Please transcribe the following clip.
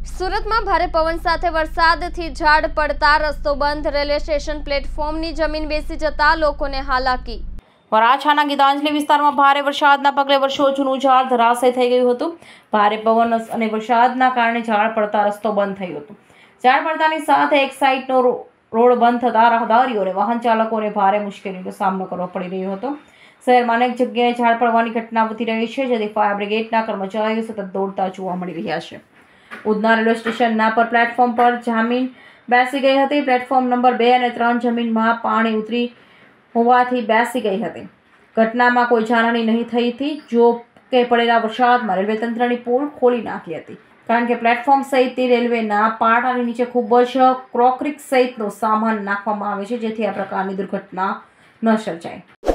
સુરતમાં ભારે પવન સાથે વરસાદથી ઝાડ પડતા રસ્તો બંધ, રેલવે સ્ટેશન પ્લેટફોર્મની જમીન બેસી જતા લોકોને હાલાકી। વરાછાના ગીતાંજલિ વિસ્તારમાં ભારે વરસાદના પગલે વર્ષો જૂનું ઝાડ ધરાશય થઈ ગયું હતું। ભારે પવન અને વરસાદના કારણે ઝાડ પડતા રસ્તો બંધ થયો હતો। ઝાડ પડતાની સાથે એક સાઈડનો રોડ બંધ થતા રાહદારીઓ અને વાહન ચાલકોને ભારે મુશ્કેલીનો સામનો કરવો પડી રહ્યો હતો। શહેરમાં અનેક જગ્યાએ ઝાડ પડવાની ઘટના વધી રહી છે, જેથી ફાયર બ્રિગેડના કર્મચારીઓ સતત દોડતા જોવા મળી રહ્યા છે। ઉધના રેલવે સ્ટેશનના પર પ્લેટફોર્મ પર જમીન બેસી ગઈ હતી। પ્લેટફોર્મ નંબર 2 અને 3 જમીનમાં પાણી ઉતરી હોવાથી બેસી ગઈ હતી। ઘટનામાં કોઈ જાનહાની નહીં થઈ હતી। જો કે પડેલા વરસાદમાં રેલવે તંત્રની પોલ ખોલી નાખી હતી, કારણ કે પ્લેટફોર્મ સહિતની રેલવેના પાટાની નીચે ખૂબ જ ક્રોકરી સહિતનો સામાન નાખવામાં આવે છે, જેથી આ પ્રકારની દુર્ઘટના ન સર્જાય।